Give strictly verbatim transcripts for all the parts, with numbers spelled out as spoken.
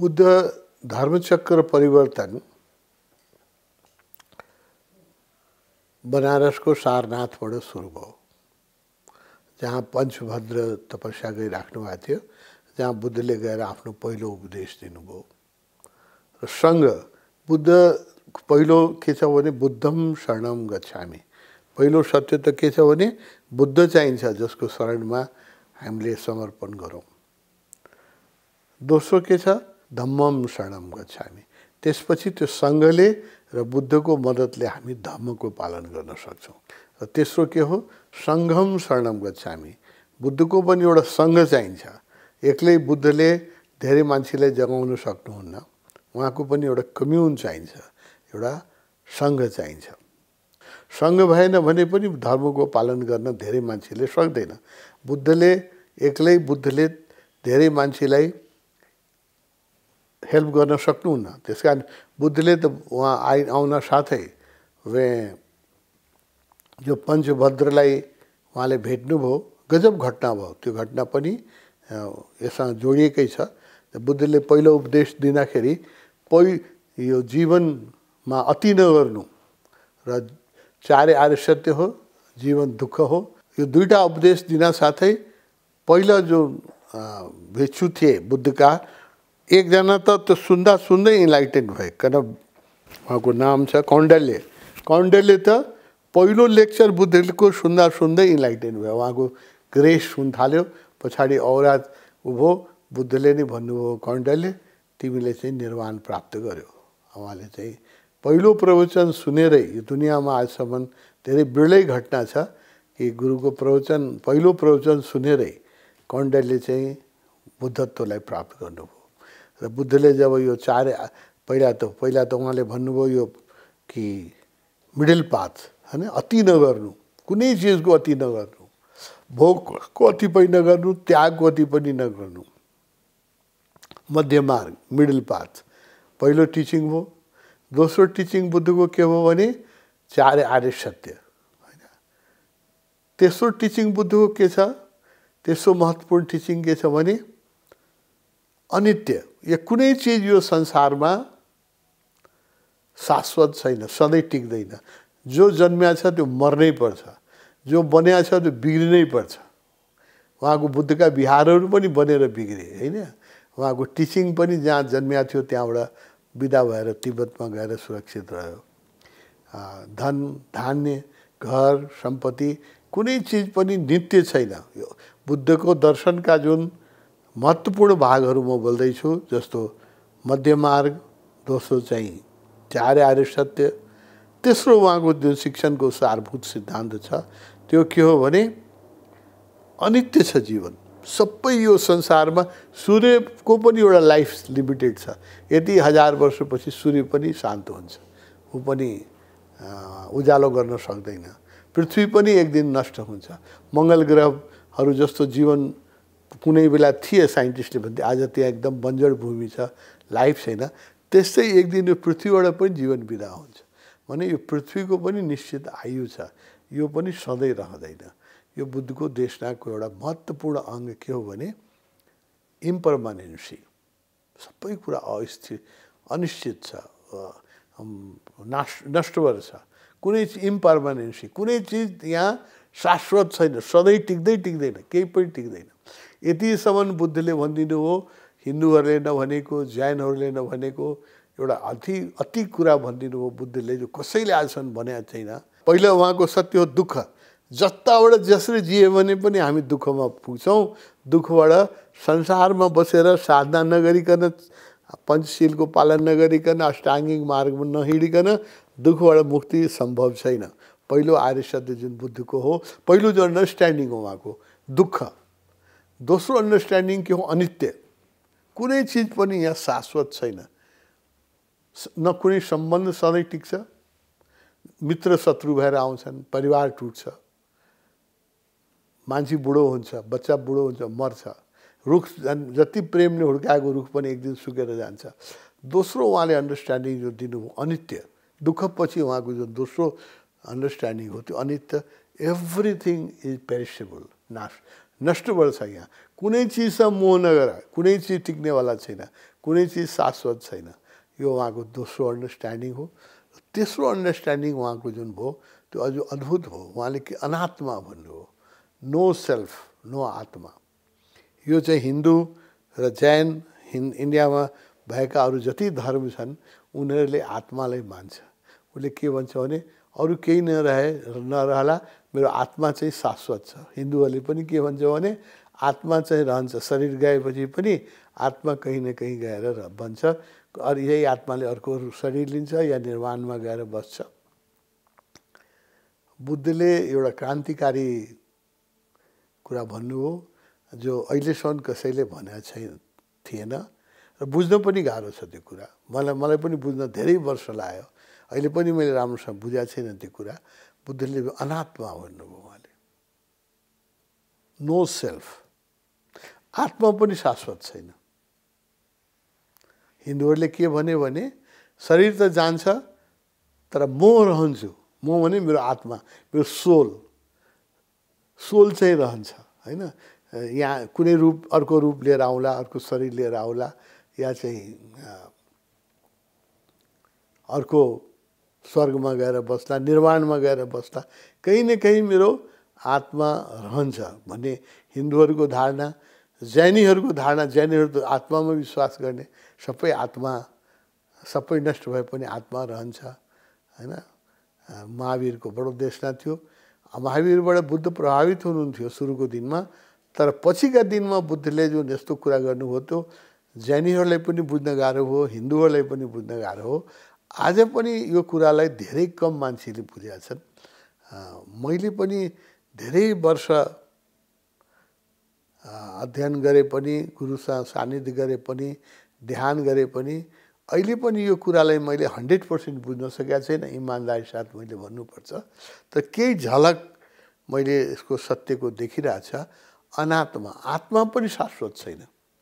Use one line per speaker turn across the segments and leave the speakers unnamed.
बुद्ध धर्मचक्र परिवर्तन बनारसको सारनाथबाट सुरु भयो, जहाँ पञ्चभद्र तपस्या गरिराख्नु भएको थियो, जहाँ बुद्धले गएर आफ्नो पहिलो उपदेश दिनुभयो। र सङ्घ बुद्ध पहिलो के छ भने बुद्धम शरणम गच्छामि, पहिलो सत्य त के छ भने बुद्ध चाहिन्छ जसको शरणमा हामीले समर्पण गरौँ। दोस्रो के छ धम्मम शरणम गच्छामि, त्यसपछि त्यो सङ्घले र बुद्धको मद्दतले हामी धर्मको पालन गर्न सक्छौँ। र तेस्रो के हो सङ्घम शरणम गच्छामि, बुद्धको पनि एउटा सङ्घ चाहिन्छ। एक्लै बुद्धले धेरै मान्छेलाई जगाउन सक्नुहुन्न, उहाँको पनि एउटा कम्युन चाहिन्छ, एउटा सङ्घ चाहिन्छ। सङ्घ भएन भने पनि धर्मको पालन गर्न धेरै मान्छेले सक्दैन। बुद्धले एक्लै बुद्धले धेरै मान्छेलाई हेल्प गर्न सक्नुहुन्न, त्यस कारण बुद्धले त उहाँ आइ आउन साथै वे जो पञ्चभद्रलाई उहाँले भेट्नुभयो, गजब घटना भयो। त्यो घटना पनि यससँग जोडिएकै छ। बुद्धले पहिलो उपदेश दिँदाखेरि पहि यो जीवनमा अति नगर्नु र चारै आर्य सत्य हो, जीवन दुःख हो, यो दुईटा उपदेश दिन साथै पहिला जो भिक्षु थिए बुद्धका, एकजना त त्यो सुन्दा सुन्दै इन्लाइटेन भए, किन उहाँको नाम छ कौण्डल्य। कौण्डल्य त पहिलो लेक्चर बुद्धको सुन्दा सुन्दै इन्लाइटेन भयो, उहाँको ग्रेस हुन थाल्यो। पछाडि औरात उभो बुद्धले नै भन्नुभयो कौण्डल्य तिमीले चाहिँ निर्वाण प्राप्त गर्यो। उहाँले चाहिँ पहिलो प्रवचन सुनेरै, यो दुनियाँमा आजसम्म धेरै बिरलै घटना छ कि गुरुको प्रवचन पहिलो प्रवचन सुनेरै कौण्डल्यले चाहिँ बुद्धत्वलाई प्राप्त गर्नुभयो। र बुद्धले जब यो चार पहिला त पहिला त उहाँले भन्नुभयो यो कि मिडल पाथ हैन, अति नगर्नु, कुनै चिजको अति नगर्नु, भोगको अति पनि नगर्नु, त्यागको अति पनि नगर्नु, मध्य मार्ग मिडल पाथ पहिलो टिचिङ हो। दोस्रो टिचिङ बुद्धको के हो भने चार आर्य सत्य हैन। तेस्रो टिचिङ बुद्धको के छ, तेस्रो महत्त्वपूर्ण टिचिङ के छ भने अनित्य। यो कुनै चिज यो संसारमा शाश्वत छैन, सधैँ टिक्दैन। जो जन्मिया छ त्यो मर्नै पर्छ, जो बन्या छ त्यो बिग्रिनै पर्छ। उहाँको बुद्धका विहारहरू पनि बनेर बिग्रे हैन। उहाँको टिचिङ पनि जहाँ जन्मिया थियो त्यहाँबाट विदा भएर तिब्बतमा गएर सुरक्षित रह्यो। धन धान्य घर सम्पत्ति कुनै चिज पनि नित्य छैन। यो बुद्धको दर्शनका जुन महत्त्वपूर्ण भागहरू म बोल्दैछु, जस्तो मध्य मार्ग, दोस्रो चाहिँ चार आर्य सत्य, तेस्रो उहाँको जुन शिक्षणको सारभूत सिद्धान्त छ त्यो के हो भने अनित्य छ जीवन। सबै यो संसारमा सूर्यको पनि एउटा लाइफ लिमिटेड छ, यति हजार वर्षपछि सूर्य पनि शान्त हुन्छ, ऊ पनि उज्यालो गर्न सक्दैन। पृथ्वी पनि एक दिन नष्ट हुन्छ। मङ्गल ग्रहहरू जस्तो जीवन कुनै बेला थिए, साइन्टिस्टले भन्थे आज त्यहाँ एकदम बन्जर भूमि छ, लाइफ छैन। त्यस्तै एक दिन यो पृथ्वीबाट पनि जीवन बिदा हुन्छ। भने यो पृथ्वीको पनि निश्चित आयु छ, यो पनि सधैँ रहँदैन। यो बुद्धको देशनाको एउटा महत्त्वपूर्ण अङ्ग के हो भने इम्परमानेन्सी। सबै कुरा अस्थिर अनिश्चित छ, नाश नष्टवर छ। कुनै इम्परमानेन्सी, कुनै चिज यहाँ शाश्वत छैन, सधैँ टिक्दै टिक्दैन, केही पनि टिक्दैन। यतिसम्म बुद्धले भनिदिनु हो, हिन्दूहरूले नभनेको, जैनहरूले नभनेको एउटा अति अति कुरा भनिदिनु हो बुद्धले, जो कसैले आजसम्म भनेको छैन। पहिला उहाँको सत्य हो दुःख। जताबाट जसरी जिए भने पनि हामी दुःखमा पुग्छौँ। दुःखबाट संसारमा बसेर साधना नगरिकन, पञ्चशीलको पालन नगरिकन, अष्टाङ्गिक मार्गमा नहिँडिकन दुःखबाट मुक्ति सम्भव छैन। पहिलो आर्य सत्य जुन बुद्धको हो, पहिलो जो अन्डरस्ट्यान्डिङ हो उहाँको दुःख। दोस्रो अन्डरस्ट्यान्डिङ के हो अनित्य। कुनै चिज पनि यहाँ शाश्वत छैन, न कुनै सम्बन्ध सधैँ टिक्छ, मित्र शत्रु भएर आउँछन्, परिवार टुट्छ, मान्छे बुढो हुन्छ, बच्चा बुढो हुन्छ, मर्छ, रुख जति प्रेमले हुर्काएको रुख पनि एक दिन सुकेर जान्छ। दोस्रो उहाँले अन्डरस्ट्यान्डिङ जो दिनुभयो अनित्य, दुःखपछि उहाँको जो दोस्रो अन्डरस्ट्यान्डिङ हो त्यो अनित्य। एभ्रिथिङ इज पेरिसेबल, नाश नष्टवर छ। यहाँ कुनै चिजसँग मोह नगर, कुनै चिज टिक्नेवाला छैन, कुनै चिज शाश्वत छैन। यो उहाँको दोस्रो अन्डरस्ट्यान्डिङ हो। तेस्रो अन्डरस्ट्यान्डिङ उहाँको जुन भयो त्यो अझ अद्भुत हो। उहाँले के अनात्मा भन्नुभयो, नो सेल्फ, नो आत्मा। यो चाहिँ हिन्दू र जैन हिन् इन्डियामा भएका अरू जति धर्म छन् उनीहरूले आत्मालाई मान्छ। उसले के भन्छ भने अरू केही नरहे नरहला, मेरो आत्मा चाहिँ शाश्वत छ। हिन्दूहरूले पनि के भन्छ भने आत्मा चाहिँ रहन्छ, शरीर गएपछि पनि आत्मा कहीँ न कहीँ गएर बन्छ, अरू यही आत्माले अर्को शरीर लिन्छ या निर्वाणमा गएर बस्छ। बुद्धले एउटा क्रान्तिकारी कुरा भन्नुभयो जो अहिलेसम्म कसैले भनेको छैन थिएन र बुझ्न पनि गाह्रो छ त्यो कुरा। मलाई मलाई पनि बुझ्न धेरै वर्ष लाग्यो, अहिले पनि मैले राम्रोसँग बुझाएको छैन त्यो कुरा। बुद्धले अनात्मा भन्नुभयो उहाँले, नो सेल्फ। आत्मा पनि शाश्वत छैन। हिन्दूहरूले के भन्यो भने शरीर त जान्छ तर म रहन्छु। म भने मेरो आत्मा, मेरो सोल, सोल चाहिँ रहन्छ हैन। यहाँ कुनै रूप अर्को रूप लिएर आउला, अर्को शरीर लिएर आउला, या चाहिँ अर्को स्वर्गमा गएर बस्ला, निर्वाणमा गएर बस्ला, कहीँ न कहीँ मेरो आत्मा रहन्छ भन्ने हिन्दूहरूको धारणा। जैनीहरूको धारणा, जैनीहरू त आत्मामा विश्वास गर्ने, सबै आत्मा, सबै नष्ट भए पनि आत्मा रहन्छ हैन। महावीरको बडो देशना थियो। महावीरबाट बुद्ध प्रभावित हुनुहुन्थ्यो सुरुको दिनमा, तर पछिका दिनमा बुद्धले जुन यस्तो कुरा गर्नुभयो त्यो जैनीहरूलाई पनि बुझ्न गाह्रो हो, हिन्दूहरूलाई पनि बुझ्न गाह्रो हो। आज पनि यो कुरालाई धेरै कम मान्छेले बुझेका छन्। मैले पनि धेरै वर्ष अध्ययन गरे पनि, गुरुसँग सान्निध्य गरे पनि, ध्यान गरे पनि अहिले पनि यो कुरालाई मैले हन्ड्रेड पर्सेन्ट बुझ्न सकेका छैन, इमान्दारी साथ मैले भन्नुपर्छ। तर केही झलक मैले यसको सत्यको देखिरहेछ। अनात्मा, आत्मा पनि शाश्वत छैन।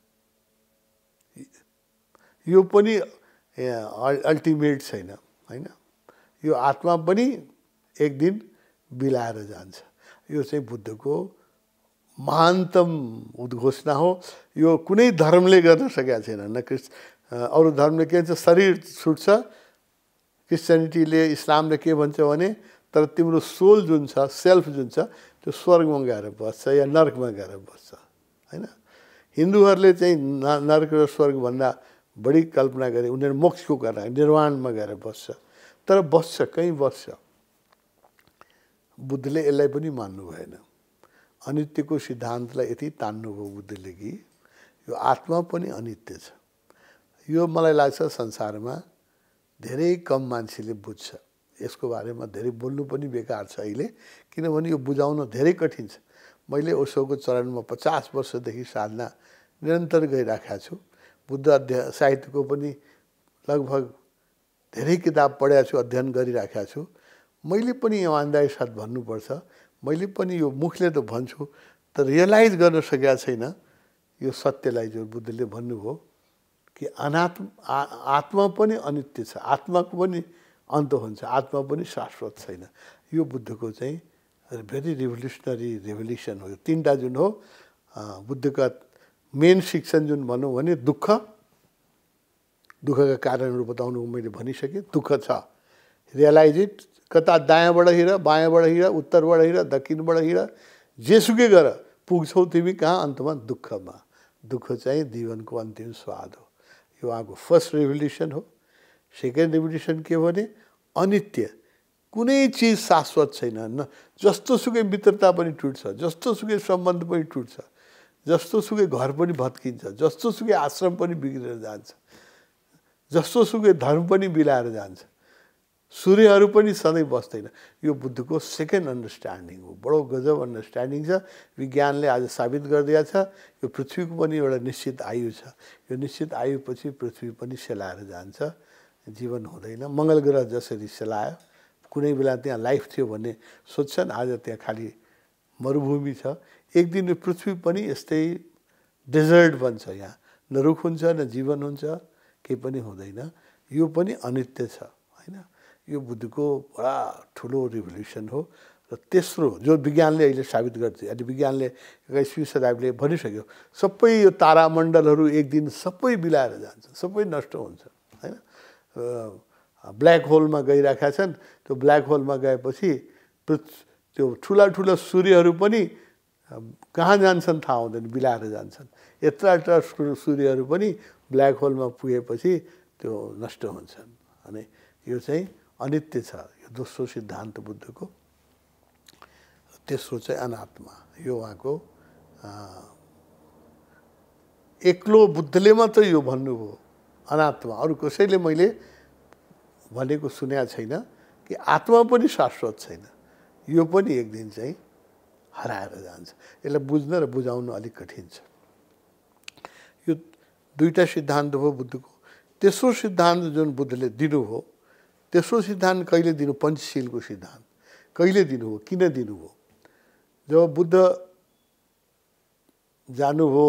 यो पनि अल्टिमेट छैन हैन। यो आत्मा पनि एक दिन बिलाएर जान्छ। यो चाहिँ बुद्धको महानतम उद्घोषणा हो। यो कुनै धर्मले गर्न सकेका छैन। न क्रिस् अरू धर्मले के भन्छ, शरीर छुट्छ। क्रिस्चियनिटीले, इस्लामले के भन्छ भने तर तिम्रो सोल जुन छ, सेल्फ जुन छ, त्यो स्वर्गमा गएर बस्छ या नर्कमा गएर बस्छ हैन। हिन्दूहरूले चाहिँ नर्क र स्वर्गभन्दा बढी कल्पना गरे। उनीहरू मोक्षको कुरा, निर्वाणमा गएर बस्छ, तर बस्छ, कहीँ बस्छ। बुद्धले यसलाई पनि मान्नु भएन। अनित्यको सिद्धान्तलाई यति तान्नुभयो बुद्धले कि यो आत्मा पनि अनित्य छ। यो मलाई लाग्छ संसारमा धेरै कम मान्छेले बुझ्छ। यसको बारेमा धेरै बोल्नु पनि बेकार छ अहिले, किनभने यो बुझाउन धेरै कठिन छ। मैले ओशोको चरणमा पचास वर्षदेखि साधना निरन्तर गरिराखेको छु। बुद्ध अध्ययन साहित्यको पनि लगभग धेरै किताब पढेको छु, अध्ययन गरिराखेको छु। मैले पनि इमान्दारी साथ भन्नुपर्छ, मैले पनि यो मुखले त भन्छु तर रियलाइज गर्न सकेका छैन यो सत्यलाई जो बुद्धले भन्नुभयो कि अनात्म आत्मा पनि अनित्य छ, आत्माको पनि अन्त हुन्छ, आत्मा पनि शाश्वत छैन। यो बुद्धको चाहिँ भेरी रिभोल्युसनरी रेभोल्युसन हो। तिनवटा जुन हो बुद्धका मेन शिक्षण जुन भनौँ भने दुःख, दुःखका कारणहरू बताउनु मैले भनिसकेँ। दुःख छ, रियलाइज इट। कता दायाँबाट हिँड, बायाँबाट हिँड, उत्तरबाट हिँड, दक्षिणबाट हिँड, जेसुकै गर पुग्छौ तिमी कहाँ, अन्तमा दुःखमा। दुःख चाहिँ जीवनको अन्तिम स्वाद हो। यो उहाँको फर्स्ट रेभोल्युसन हो। सेकेन्ड रेभोल्युसन के भने अनित्य, कुनै चिज शाश्वत छैन। न जस्तो सुकै मित्रता पनि टुट्छ, जस्तो सुकै सम्बन्ध पनि टुट्छ, जस्तो सुकै घर पनि भत्किन्छ, जस्तो सुकै आश्रम पनि बिग्रेर जान्छ, जस्तो सुकै धर्म पनि बिलाएर जान्छ, सूर्यहरू पनि सधैँ बस्दैन। यो बुद्धको सेकेन्ड अन्डरस्ट्यान्डिङ हो। बडो गजब अन्डरस्ट्यान्डिङ छ। विज्ञानले आज साबित गरिदिएको छ यो पृथ्वीको पनि एउटा निश्चित आयु छ। यो निश्चित आयुपछि पृथ्वी पनि सेलाएर जान्छ, जीवन हुँदैन। मङ्गल ग्रह जसरी सेलायो, कुनै बेला त्यहाँ लाइफ थियो भन्ने सोध्छन्, आज त्यहाँ खालि मरुभूमि छ। एक दिन यो पृथ्वी पनि यस्तै डेजर्ट बन्छ। यहाँ न रुख हुन्छ, न जीवन हुन्छ, केही पनि हुँदैन। यो पनि अनित्य छ हैन। यो बुद्धको बडा ठुलो रिभोल्युसन हो र तेस्रो जो विज्ञानले अहिले साबित गर्छ, अहिले विज्ञानले एक्काइसवीं शताब्दीले भनिसक्यो, सबै यो तारामण्डलहरू एक दिन सबै बिलाएर जान्छन्, सबै नष्ट हुन्छन् हैन। ब्ल्याक होलमा गइराखेका छन्, त्यो ब्ल्याक होलमा गएपछि त्यो ठुला ठुला सूर्यहरू पनि कहाँ जान्छन् थाहा हुँदैन, बिलाएर जान्छन्। यत्रा यत्रा सूर्यहरू पनि ब्ल्याक होलमा पुगेपछि त्यो नष्ट हुन्छन्। अनि यो चाहिँ अनित्य छ, यो दोस्रो सिद्धान्त बुद्धको। तेस्रो चाहिँ अनात्मा, यो उहाँको एक्लो बुद्धले मात्र यो भन्नुभयो अनात्मा। अरू कसैले मैले भनेको सुनेको छैन कि आत्मा पनि शाश्वत छैन, यो पनि एक दिन चाहिँ हराएर जान्छ। यसलाई बुझ्न र बुझाउन अलिक कठिन छ। यो दुईटा सिद्धान्त हो बुद्धको। तेस्रो सिद्धान्त जुन बुद्धले दिनुभयो, तेस्रो सिद्धान्त कहिले दिनु? पञ्चशीलको सिद्धान्त कहिले दिनुभयो, किन दिनुभयो? जब बुद्ध जानुभयो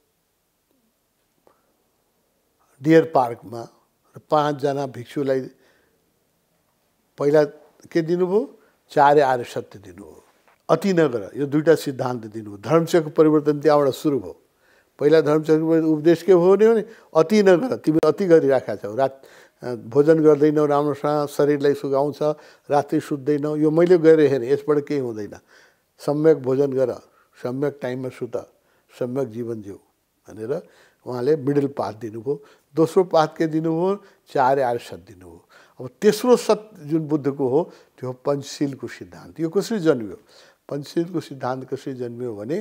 डियर पार्कमा र पाँचजना भिक्षुलाई पहिला के दिनुभयो? चार आर्य सत्य दिनुभयो, अति नगर, यो दुईटा सिद्धान्त दिनुभयो। धर्मचक्र परिवर्तन त्यहाँबाट सुरु भयो। पहिला धर्मचक्र उपदेश के भयो भने अति नगर, तिमी अति गरिराखेका छौ, रात भोजन गर्दैनौ, राम्रोसँग शरीरलाई सुगाउँछ, रात्रि सुत्दैनौ, यो मैले गएर हेरेँ, यसबाट केही हुँदैन। सम्यक भोजन गर, सम्यक टाइममा सुत, सम्यक जीवन जिउ भनेर उहाँले मिडल पाथ दिनुभयो। दोस्रो पाथ के दिनुभयो? चार आर्य सत्य दिनुभयो। अब तेस्रो सत्य जुन बुद्धको हो त्यो पञ्चशीलको सिद्धान्त। यो कसरी जन्मियो? पञ्चशीलको सिद्धान्त कसरी जन्मियो भने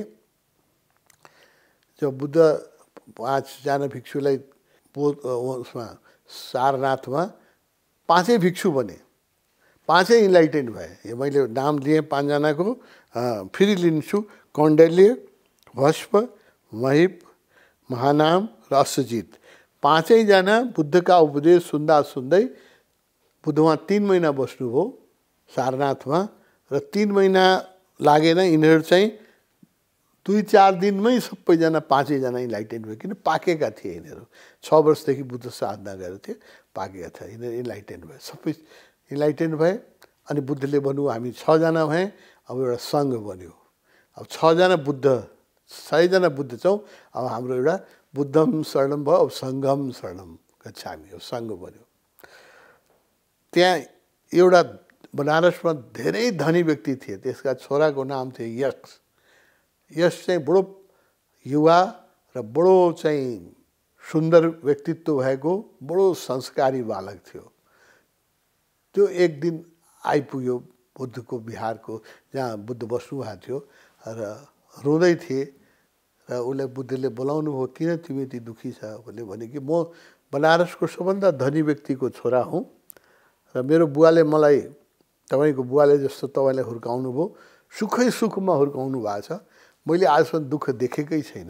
जब बुद्ध पाँचजना भिक्षुलाई उसमा सारनाथमा पाँचै भिक्षु बने, पाँचै इन्लाइटेन्ड भए। यो मैले नाम लिएँ पाँचजनाको, फेरि लिन्छु। कौण्डिल्य, भस्म, महिप, महानाम र अश्वजित। पाँचैजना बुद्धका उपदेश सुन्दा सुन्दै बुद्ध वहाँ तिन महिना बस्नुभयो सारनाथमा, र तिन महिना लागेन, यिनीहरू चाहिँ दुई चार दिनमै सबैजना पाँचैजना इन्लाइटेन्ड भयो। किन? पाकेका थिए यिनीहरू, छ वर्षदेखि बुद्ध साधना गरेको थिए, पाकेका थिए, यिनीहरू इन्लाइटेन्ड भए, सबै इन्लाइटेन्ड भए। अनि बुद्धले भन्नुभयो हामी छजना भए, अब एउटा सङ्घ बन्यो। अब छजना बुद्ध, सयजना बुद्ध छौँ, अब हाम्रो एउटा बुद्धम शरणम भयो, अब सङ्घम शरणम गच्छामि, अब सङ्घ बन्यो। त्यहाँ एउटा बनारसमा धेरै धनी व्यक्ति थिए, त्यसका छोराको नाम थियो यश। यश चाहिँ बडो युवा र बडो चाहिँ सुन्दर व्यक्तित्व भएको बडो संस्कारी बालक थियो। त्यो एक दिन आइपुग्यो बुद्धको बिहारको, जहाँ बुद्ध बस्नुभएको थियो, र रुँदै थिए। र उसलाई बुद्धले बोलाउनु भयो, किन तिमी यति दुःखी छ? उसले भने कि म बनारसको सबभन्दा धनी व्यक्तिको छोरा हुँ, र मेरो बुवाले मलाई, तपाईँको बुवाले जस्तो तपाईँलाई हुर्काउनु भयो, सुखै सुखमा हुर्काउनु भएको छ, मैले आजसम्म दुःख देखेकै छैन।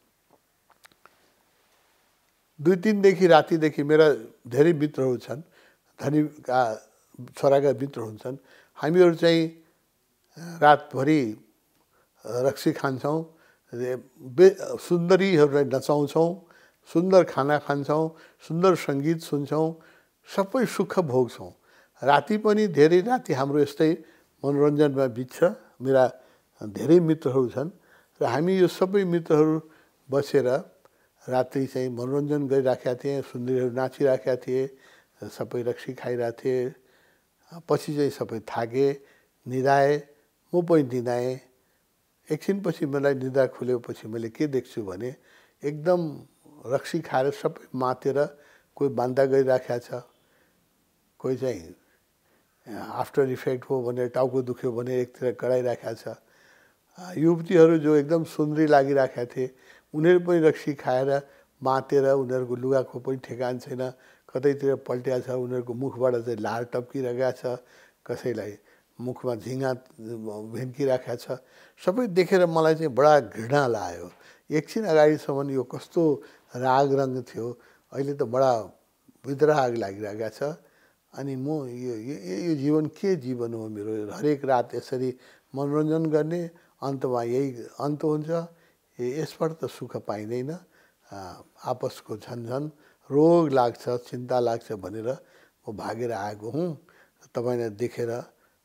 दुई तिनदेखि रातिदेखि मेरा धेरै मित्रहरू छन्, धनीका छोराका मित्र हुन्छन्, हामीहरू चाहिँ रातभरि रक्सी खान्छौँ, सुन्दरीहरूलाई नचाउँछौँ, सुन्दर खाना खान्छौँ, सुन्दर सङ्गीत सुन्छौँ, सबै सुख भोग्छौँ। राति पनि धेरै राति हाम्रो यस्तै मनोरञ्जनमा बित्छ। मेरा धेरै मित्रहरू छन् र हामी यो सबै मित्रहरू बसेर रात्रि चाहिँ मनोरञ्जन गरिराखेका थिएँ, सुन्दरीहरू नाचिराखेका थिए, सबै रक्सी खाइरहेको थिए। पछि चाहिँ सबै थाके, निदाए, म पनि निदाएँ। एकछिनपछि मलाई निद्रा खुल्योपछि मैले के देख्छु भने एकदम रक्सी खाएर सबै मातेर कोही बान्दा गरिराखेको छ, कोही चाहिँ आफ्टर इफेक्ट हो भनेर टाउको दुख्यो भने एकतिर कराइराखेको छ। युवतीहरू जो एकदम सुन्दरी लागिराखेका थिए, उनीहरू पनि रक्सी खाएर मातेर उनीहरूको लुगाको पनि ठेगान छैन, कतैतिर पल्ट्या छ, उनीहरूको मुखबाट चाहिँ लार टप्किरहेको छ, कसैलाई मुखमा झिङ्गा भिन्किराखेको छ। सबै देखेर मलाई चाहिँ बडा घृणा लाग्यो। एकछिन अगाडिसम्म यो कस्तो राग रङ थियो, अहिले त बडा विद्राग लागिरहेको छ। अनि म यो यो जीवन के जीवन हो मेरो? हरेक रात यसरी मनोरञ्जन गर्ने, अन्तमा यही अन्त हुन्छ, यसबाट त सुख पाइँदैन। आपसको झन्झन रोग लाग्छ, चिन्ता लाग्छ भनेर म भागेर आएको हुँ। तपाईँलाई देखेर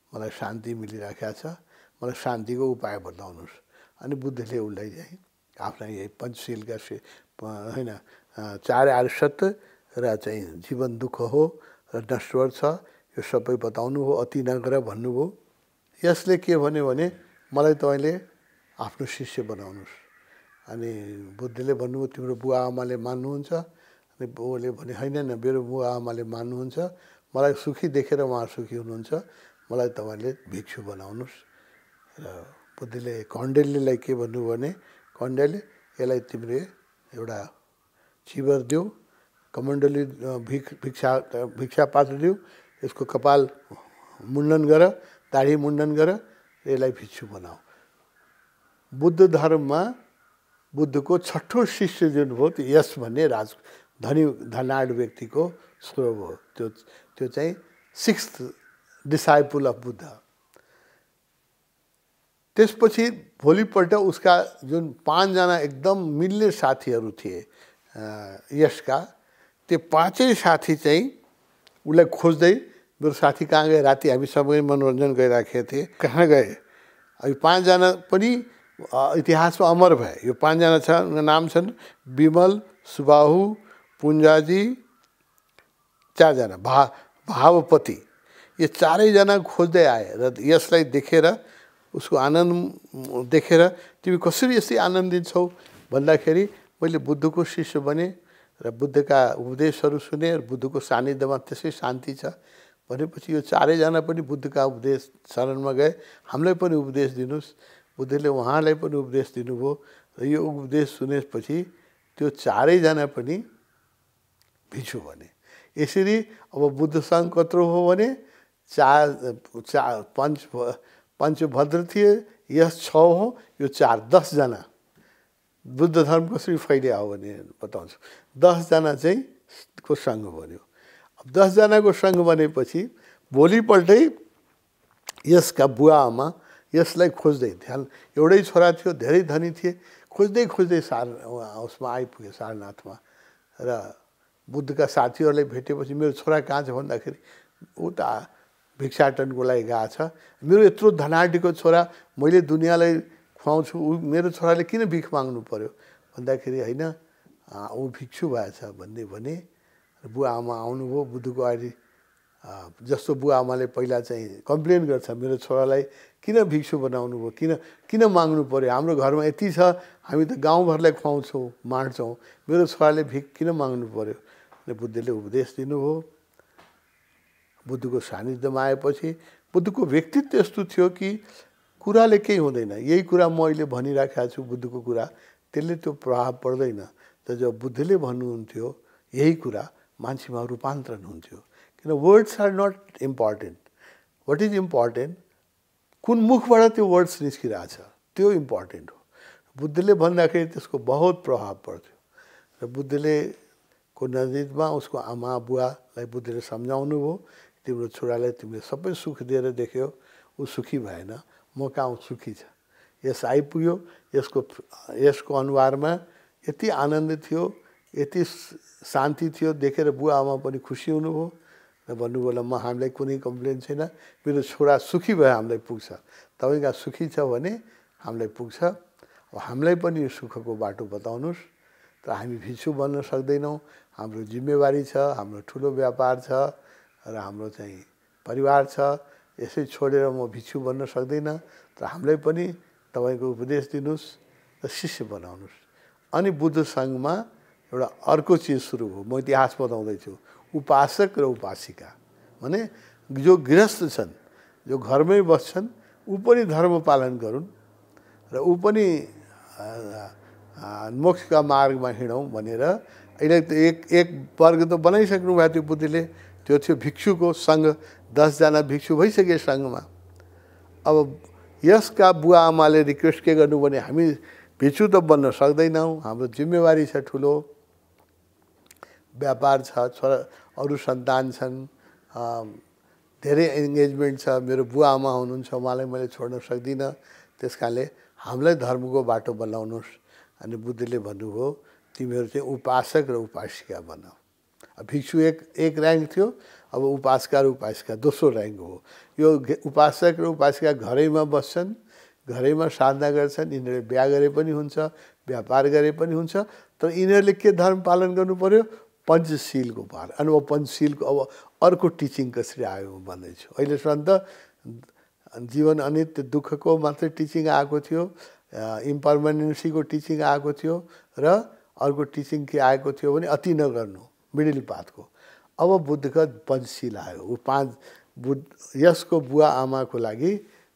मलाई शान्ति मिलिराखेको छ, मलाई शान्तिको उपाय बताउनुहोस्। अनि बुद्धले उसलाई चाहिँ आफ्ना यही पञ्चशीलका होइन चार आर्य सत्य र चाहिँ जीवन दुःख हो र नश्वर छ यो सबै बताउनु हो, अति नगर भन्नुभयो। यसले के भन्यो भने मलाई तपाईँले आफ्नो शिष्य बनाउनुहोस्। अनि बुद्धले भन्नुभयो तिम्रो बुवा आमाले मान्नुहुन्छ? अनि बुवाले भने होइन न, मेरो बुवा आमाले मान्नुहुन्छ, मलाई सुखी देखेर उहाँ सुखी हुनुहुन्छ, मलाई तपाईँले भिक्षु बनाउनुहोस्। र बुद्धले कौण्डिन्यलाई के भन्नुभयो भने कौण्डिन्य यसलाई तिमीले एउटा चिवर देऊ, कमण्डली भिक भिक्षा भिक्षा पात्र देऊ, यसको कपाल मुण्डन गर, दाढी मुण्डन गर, यसलाई भिक्षु बनाऊ। बुद्ध धर्ममा बुद्धको छठौँ शिष्य जुन भयो त्यो यस भन्ने राज धनी धनाढ्य व्यक्तिको स्वर हो। त्यो त्यो चाहिँ सिक्स्थ डिसाइपल अफ बुद्ध। त्यसपछि भोलिपल्ट उसका जुन पाँचजना एकदम मिल्ने साथीहरू थिए यशका, त्यो पाँचै साथी चाहिँ उसलाई खोज्दै मेरो साथी कहाँ गए, राति हामी सबै मनोरञ्जन गरिराखेका थिए, कहाँ गए। अब पाँचजना पनि इतिहासमा अमर भए। यो पाँचजना छ नाम छन् विमल, सुबाहु, पुञ्जाजी, चारजना भा भावपति। यो चारैजना खोज्दै आए र यसलाई देखेर उसको आनन्द देखेर तिमी कसरी यस्तै आनन्दित छौ भन्दाखेरि मैले बुद्धको शिष्य बने र बुद्धका उपदेशहरू सुने र बुद्धको सानिध्यमा त्यसै शान्ति छ भनेपछि यो चारैजना पनि बुद्धका उपदेश शरणमा गए, हामीलाई पनि उपदेश दिनुहोस्। बुद्धले उहाँलाई पनि उपदेश दिनुभयो र यो उपदेश सुनेपछि त्यो चारैजना पनि भिक्षु बने। यसरी अब बुद्धसँग कत्रो हो भने चार चार पञ्च पञ्चभद्र थिए, यस छ हो, यो चार दसजना। बुद्ध धर्म कसरी फैलिया हो भने बताउँछु। दसजना चाहिँ को सङ्घ बन्यो। अब दसजनाको सङ्घ बनेपछि भोलिपल्टै यसका बुवा आमा यसलाई खोज्दै, ध्यान एउटै छोरा थियो, धेरै धनी थिए, खोज्दै खोज्दै सार उसमा आइपुगे सारनाथमा। र बुद्धका साथीहरूलाई भेटेपछि मेरो छोरा कहाँ छ भन्दाखेरि उता भिक्षाटनको लागि गएको छ, मेरो यत्रो धनाढ्यको छोरा, मैले दुनियाँलाई खुवाउँछु, ऊ मेरो छोराले किन भिख माग्नु पर्यो भन्दाखेरि होइन ऊ भिक्षु भएछ भन्ने भने बुवा आमा आउनुभयो। बुद्धको अहिले जस्तो बुवा आमाले पहिला चाहिँ कम्प्लेन गर्छ मेरो छोरालाई किन भिक्षु बनाउनु भयो, किन किन माग्नु पर्यो, हाम्रो घरमा यति छ, हामी त गाउँभरलाई खुवाउँछौँ माड्छौँ, मेरो छोराले भिख किन माग्नु पर्यो। अनि बुद्धले उपदेश दिनुभयो। बुद्धको सानिध्यमा आएपछि बुद्धको व्यक्तित्व यस्तो थियो कि कुराले केही हुँदैन, यही कुरा म अहिले भनिराखेको छु बुद्धको कुरा, त्यसले त्यो प्रभाव पर्दैन। तर जब बुद्धले भन्नुहुन्थ्यो यही कुरा मान्छेमा रूपान्तरण हुन्थ्यो। किन words are not important, what is important कुन मुखबाट त्यो वर्ड्स निस्किरहेछ त्यो इम्पोर्टेन्ट हो। बुद्धले भन्दाखेरि त्यसको बहुत प्रभाव पर्थ्यो। र बुद्धले को नजिकमा उसको आमा बुवालाई बुद्धले सम्झाउनु भयो तिम्रो छोरालाई तिमीले सबै सुख दिएर देख्यौ, ऊ सुखी भएन, म कहाँ सुखी छ। यस आइपुग्यो, यसको यसको अनुहारमा यति आनन्द थियो, यति शान्ति थियो, देखेर बुवा आमा पनि खुसी हुनुभयो र भन्नुभयो ल म हामीलाई कुनै कम्प्लेन छैन, मेरो छोरा सुखी भए हामीलाई पुग्छ, तपाईँ कहाँ सुखी छ भने हामीलाई पुग्छ। अब हामीलाई पनि यो सुखको बाटो बताउनुहोस्। तर हामी भिक्षु बन्न सक्दैनौँ, हाम्रो जिम्मेवारी छ, हाम्रो ठुलो व्यापार छ र हाम्रो चाहिँ परिवार छ, यसै छोडेर म भिक्षु बन्न सक्दैन, तर हामीलाई पनि तपाईँको उपदेश दिनुहोस् र शिष्य बनाउनुहोस्। अनि बुद्ध सङ्घमा एउटा अर्को चिज सुरु भयो। म इतिहास बताउँदैछु। उपासक र उपासिका भने जो गृहस्थ छन्, जो घरमै बस्छन्, ऊ पनि धर्म पालन गरून् र ऊ पनि मोक्षका मार्गमा हिँडौँ भनेर अहिले त एक एक वर्ग त बनाइसक्नु भएको थियो बुद्धले। त्यो थियो भिक्षुको सङ्घ, दसजना भिक्षु भइसके सङ्घमा। अब यसका बुवा आमाले रिक्वेस्ट के गर्नु भने हामी भिक्षु त बन्न सक्दैनौँ, हाम्रो जिम्मेवारी छ, ठुलो व्यापार छ, छोरा अरू सन्तान छन्, धेरै इन्गेजमेन्ट छ, मेरो बुवा आमा हुनुहुन्छ, उहाँलाई मैले छोड्न सक्दिनँ, त्यस कारणले हामीलाई धर्मको बाटो बनाउनुहोस्। अनि बुद्धले भन्नुभयो तिमीहरू चाहिँ उपासक र उपासिका बनाऊ। भिक्षु एक एक ऱ्याङ्क थियो, अब उपासका र उपासिका दोस्रो ऱ्याङ्क हो। यो उपासक र उपासिका घरैमा बस्छन्, घरैमा साधना गर्छन्, यिनीहरूले बिहा गरे पनि हुन्छ, व्यापार गरे पनि हुन्छ, तर यिनीहरूले के धर्म पालन गर्नु पर्यो? पञ्चशीलको पालन। अनि अब पञ्चशीलको अब अर्को टिचिङ कसरी आयो भन्दैछु। अहिलेसम्म त जीवन अनित्य दुःखको मात्रै टिचिङ आएको थियो, इम्पर्मानेन्सीको टिचिङ आएको थियो, र अर्को टिचिङ के आएको थियो भने अति नगर्नु, मिडल पाथको। अब बुद्धको पञ्चशील आयो। ऊ पाँच बुद्ध यसको बुवा आमाको लागि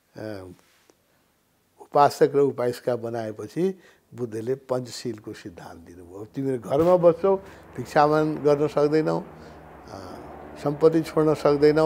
उपासक र उपासिका बनाएपछि बुद्धले पञ्चशीलको सिद्धान्त दिनुभयो। तिमीहरू घरमा बस्छौ, भिक्षामान गर्न सक्दैनौ, सम्पत्ति छोड्न सक्दैनौ,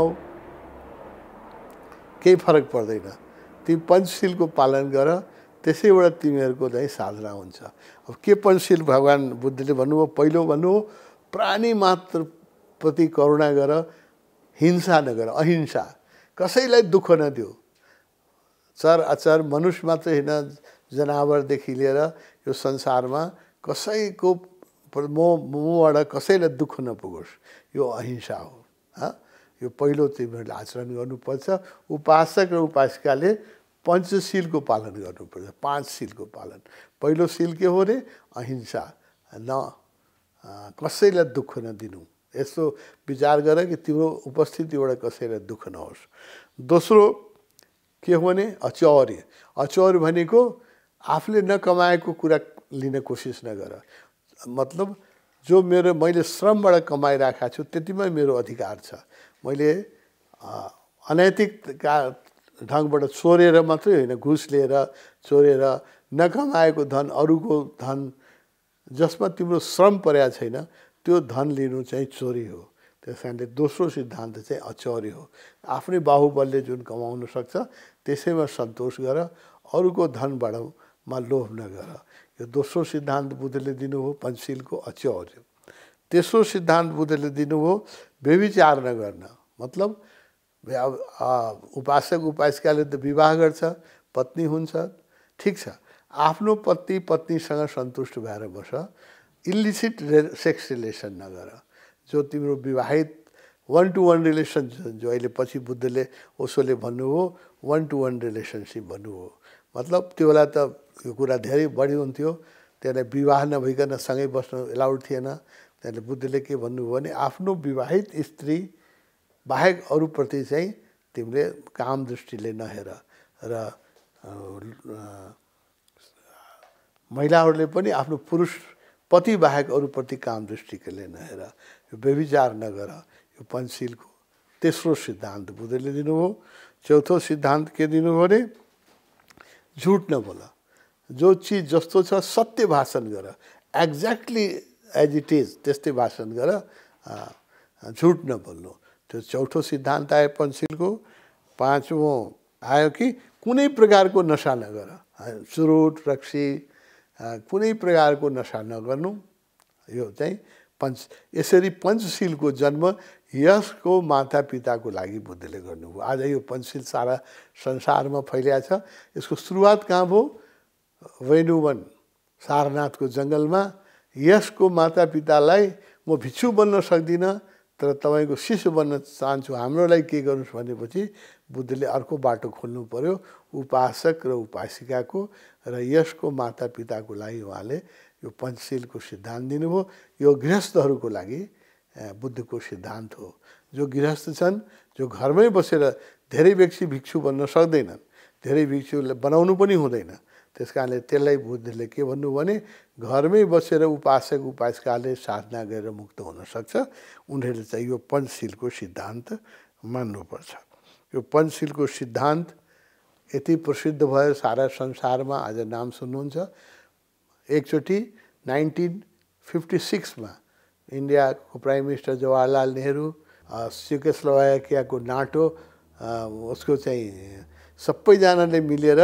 केही फरक पर्दैन, तिमी पञ्चशीलको पालन गर, त्यसैबाट तिमीहरूको चाहिँ साधना हुन्छ। अब के पञ्चशील भगवान बुद्धले भन्नुभयो? पहिलो भन्नुभयो प्राणी मात्र प्रति करुणा गर, हिंसा नगर, अहिंसा, कसैलाई दुःख नदियो। चर अचर मनुष्य मात्र होइन, जनावरदेखि लिएर यो संसारमा कसैको मोह मोहबाट कसैलाई दुःख नपुगोस्, यो अहिंसा हो। यो पहिलो तिमीहरूले आचरण गर्नुपर्छ। उपासक र उपासिकाले पञ्चशीलको पालन गर्नुपर्छ, पाँच शीलको पालन। पहिलो शील के हो रे? अहिंसा, न कसैलाई दुःख नदिनु। यस्तो विचार गर कि तिम्रो उपस्थितिबाट कसैलाई दुःख नहोस्। दोस्रो के हो भने अचौर्य। अचौर्य भनेको आफूले नकमाएको कुरा लिन कोसिस नगर। मतलब जो मेरो मैले श्रमबाट कमाइराखेको छु त्यतिमै मेरो अधिकार छ। मैले अनैतिक का ढङ्गबाट चोरेर मात्रै होइन, घुस लिएर चोरेर नकमाएको धन, अरूको धन जसमा तिम्रो श्रम परेको छैन त्यो धन लिनु चाहिँ चोरी हो। त्यस कारणले दोस्रो सिद्धान्त चाहिँ अचौर्य हो। आफ्नै बाहुबलले जुन कमाउन सक्छ त्यसैमा सन्तोष गर, अरूको धनबाटमा लोभ नगर। यो दोस्रो सिद्धान्त बुद्धले दिनुभयो पञ्चशीलको, अचौर्य। तेस्रो सिद्धान्त बुद्धले दिनुभयो व्यभिचार नगर्न। मतलब उपासक उपासिकाले त विवाह गर्छ, पत्नी हुन्छ, ठिक छ, आफ्नो पति पत्नीसँग सन्तुष्ट भएर बस, इलिसिट सेक्स रिलेसन नगर। जो तिम्रो विवाहित वान टु वान रिलेसन जो अहिले पछि बुद्धले ओशोले भन्नुभयो वान टु वान रिलेसनसिप भन्नुभयो। मतलब त्यो बेला त यो कुरा धेरै बढी हुन्थ्यो, त्यसलाई विवाह नभइकन सँगै बस्नु एलाउड थिएन। त्यसले बुद्धले के भन्नुभयो भने आफ्नो विवाहित स्त्री बाहेक अरूप्रति चाहिँ तिमीले काम दृष्टिले नहेर, र महिलाहरूले पनि आफ्नो पुरुष पति बाहेक अरूप्रति काम दृष्टिले नहेर, यो व्यभिचार नगर। यो पञ्चशीलको तेस्रो सिद्धान्त बुद्धले दिनुभयो। चौथो सिद्धान्त के दिनुभयो भने झुट नबोल। जो चिज जस्तो छ सत्य भाषण गर, एक्ज्याक्टली एज इट इज त्यस्तै भाषण गर, झुट नबोल्नु। त्यो चौथो सिद्धान्त आयो पञ्चशीलको। पाँचौँ आयो कि कुनै प्रकारको नशा नगर, चुरोट रक्सी कुनै प्रकारको नशा नगर्नु। यो चाहिँ पञ्च यसरी पञ्चशीलको जन्म यसको मातापिताको लागि बुद्धले गर्नुभयो। आज यो पञ्चशील सारा संसारमा फैलिएको छ। यसको सुरुवात कहाँ भयो? वेणुवन सारनाथको जङ्गलमा। यसको मातापितालाई म भिक्षु बन्न सक्दिनँ तर तपाईँको शिष्य बन्न चाहन्छु, हाम्रो लागि के गर्नुहोस् भनेपछि बुद्धले अर्को बाटो खोल्नु पर्यो उपासक र उपासिकाको, र यसको मातापिताको लागि उहाँले यो पञ्चशीलको सिद्धान्त दिनुभयो। यो गृहस्थहरूको लागि बुद्धको सिद्धान्त हो। जो गृहस्थ छन्, जो घरमै बसेर धेरै व्यक्ति भिक्षु बन्न सक्दैनन्, धेरै भिक्षुलाई बनाउनु पनि हुँदैन, त्यस कारणले त्यसलाई बुद्धले के भन्नु भने घरमै बसेर उपासक उपासिकाले साधना गरेर मुक्त हुन सक्छ। उनीहरूले चाहिँ यो पञ्चशीलको सिद्धान्त मान्नुपर्छ। यो पञ्चशीलको सिद्धान्त यति प्रसिद्ध भयो सारा संसारमा, आज नाम सुन्नुहुन्छ। एकचोटि नाइन्टिन फिफ्टी सिक्समा इन्डियाको प्राइम मिनिस्टर जवाहरलाल नेहरू, चेकोस्लोभाकियाको नाटो, उसको चाहिँ सबैजनाले मिलेर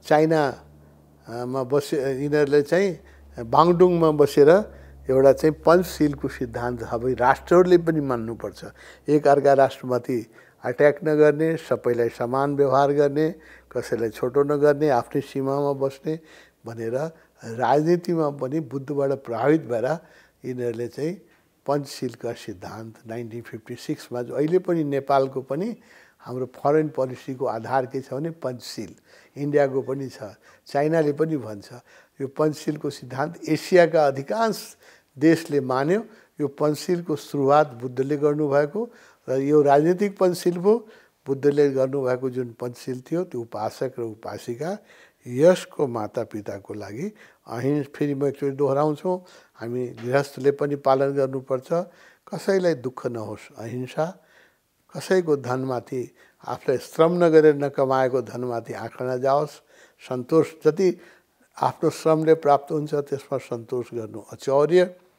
चाइनामा बसे, यिनीहरूले चाहिँ बाङडुङमा बसेर एउटा चाहिँ पञ्चशीलको सिद्धान्त सबै राष्ट्रहरूले पनि मान्नुपर्छ। एक अर्का राष्ट्रमाथि अट्याक नगर्ने, सबैलाई समान व्यवहार गर्ने, कसैलाई छोटो नगर्ने, आफ्नै सीमामा बस्ने भनेर राजनीतिमा पनि बुद्धबाट प्रभावित भएर यिनीहरूले चाहिँ पञ्चशीलका सिद्धान्त नाइन्टिन फिफ्टी सिक्समा जो अहिले पनि नेपालको पनि हाम्रो फरेन पोलिसीको आधार के छ भने पञ्चशील। इन्डियाको पनि छ, चाइनाले पनि भन्छ। यो पञ्चशीलको सिद्धान्त एसियाका अधिकांश देशले मान्यो। यो पञ्चशीलको सुरुवात बुद्धले गर्नुभएको र यो राजनीतिक पञ्चशील भयो। बुद्धले गर्नुभएको जुन पञ्चशील थियो त्यो उपासक र उपासिका यसको मातापिताको लागि अहिंसा, फेरि म एकचोटि दोहोऱ्याउँछु, हामी गृहस्थले पनि पालन गर्नुपर्छ। कसैलाई दुःख नहोस्, अहिंसा। कसैको धनमाथि, आफूले श्रम नगरेर नकमाएको धनमाथि आँखा नजाओस्। सन्तोष, जति आफ्नो श्रमले प्राप्त हुन्छ त्यसमा सन्तोष गर्नु, अचौर्य।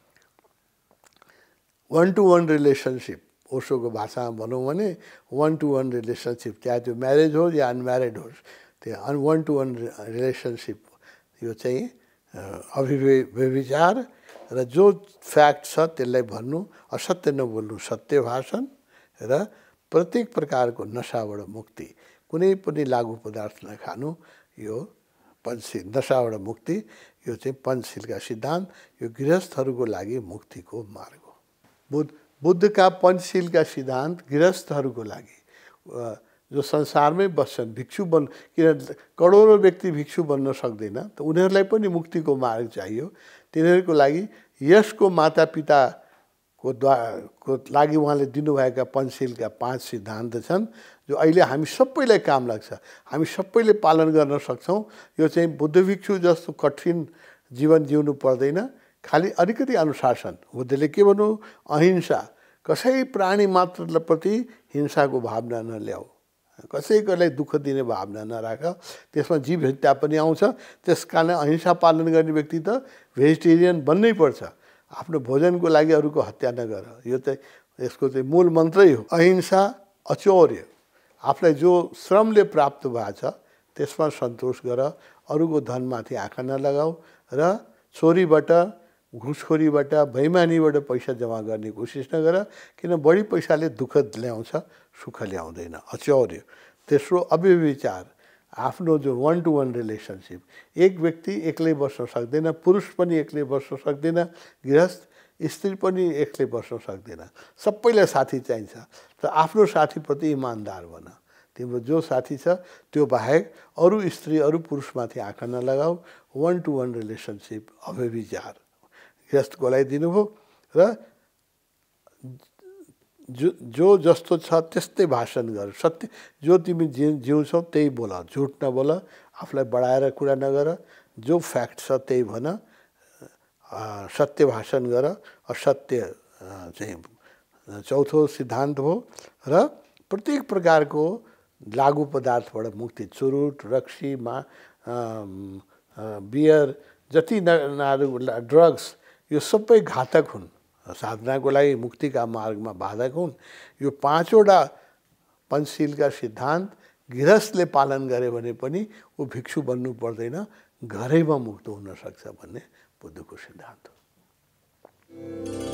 वान टु वान रिलेसनसिप, ओशोको भाषामा भनौँ भने वान टु वान रिलेसनसिप, चाहे त्यो म्यारेज होस् या अनम्यारिड होस्, त्यो वान टु वान रिलेसनसिप यो चाहिँ अभिव्यभिचार र जो फ्याक्ट छ त्यसलाई भन्नु, असत्य नबोल्नु, सत्य भाषण र प्रत्येक प्रकारको नशाबाट मुक्ति, कुनै पनि लागु पदार्थ नखानु, यो पञ्चशील, नशाबाट मुक्ति, यो चाहिँ पञ्चशीलका सिद्धान्त, यो गृहस्थहरूको लागि मुक्तिको मार्ग हो। बुद्ध बुद्धका पञ्चशीलका सिद्धान्त गृहस्थहरूको लागि, जो संसारमै बस्छन्, भिक्षु बन्, किन करोडौँ व्यक्ति भिक्षु बन्न सक्दैन, त उनीहरूलाई पनि मुक्तिको मार्ग चाहियो। तिनीहरूको लागि यसको मातापिताको द्वाको लागि उहाँले दिनुभएका पञ्चशीलका पाँच सिद्धान्त छन्, जो अहिले हामी सबैलाई काम लाग्छ, हामी सबैले पालन गर्न सक्छौँ। यो चाहिँ बुद्ध भिक्षु जस्तो कठिन जीवन जिउनु पर्दैन, खालि अलिकति अनुशासन। बुद्धले के भन्नु? अहिंसा, कसै प्राणी मात्रप्रति हिंसाको भावना नल्याऊ, कसैकोलाई दुःख दिने भावना नराख, त्यसमा जीव हत्या पनि आउँछ। त्यस कारण अहिंसा पालन गर्ने व्यक्ति त भेजिटेरियन बन्नै पर्छ। आफ्नो भोजनको लागि अरूको हत्या नगर, यो चाहिँ यसको चाहिँ मूल मन्त्रै हो। अहिंसा, अचौर्य, आफूलाई जो श्रमले प्राप्त भएको छ त्यसमा सन्तोष गर, अरूको धनमाथि आँखा नलगाऊ र चोरीबाट, घुसखोरीबाट, बेइमानीबाट पैसा जम्मा गर्ने कोसिस नगर, किन बढी पैसाले दुःख ल्याउँछ, सुख ल्याउँदैन। अचौर्य। तेस्रो अव्यभिचार, आफ्नो जो वान टु वान रिलेसनसिप, एक व्यक्ति एक्लै बस्न सक्दैन, पुरुष पनि एक्लै बस्न सक्दैन, गृहस्थ स्त्री पनि एक्लै बस्न सक्दैन, सबैलाई साथी चाहिन्छ। त आफ्नो साथीप्रति इमान्दार बन। तिम्रो जो साथी छ त्यो बाहेक अरू स्त्री, अरू पुरुषमाथि आँखा नलगाऊ। वान टु वान रिलेसनसिप, अव्यभिचार गृहस्थकोलाई दिनुभयो। र जो जो जस्तो छ त्यस्तै भाषण गर, सत्य, जो तिमी जि जिउँछौ त्यही बोल, झुट नबोल, आफूलाई बढाएर कुरा नगर, जो फ्याक्ट छ त्यही भन, सत्य भाषण गर, असत्य चाहिँ चौथो सिद्धान्त हो। र प्रत्येक प्रकारको लागु पदार्थबाट मुक्ति, चुरुट, रक्सी, मा बियर, जति ड्रग्स, यो सबै घातक हुन्, साधनाको लागि मुक्तिका मार्गमा बाधक हुन्। यो पाँचवटा पञ्चशीलका सिद्धान्त गृहस्थले पालन गरे भने पनि ऊ भिक्षु बन्नु पर्दैन, घरैमा मुक्त हुन सक्छ भन्ने बुद्धको सिद्धान्त हो।